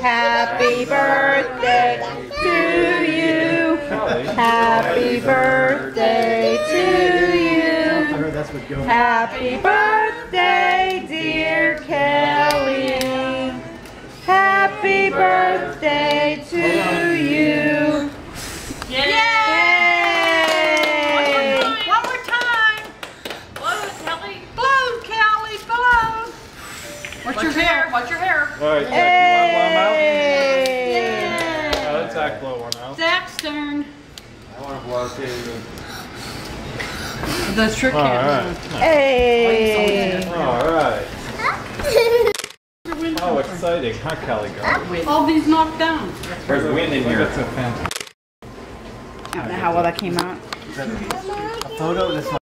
Happy birthday to you. Happy birthday to you. Happy birthday, dear Kelly. Happy birthday to you. Yay! One more time. Blow, Kelly. Blow, Kelly. Blow. What's your hair? What's your hair? All right, Zach, you want one out? Yeah. Let Zach blow one out. Zach's turn. I want to blow too. The trick All Hey. All right. Oh, exciting. Huh, Kelly? Go. All these knocked down. There's wind in here. That's a fantastic. I don't know how well that came out. A photo of this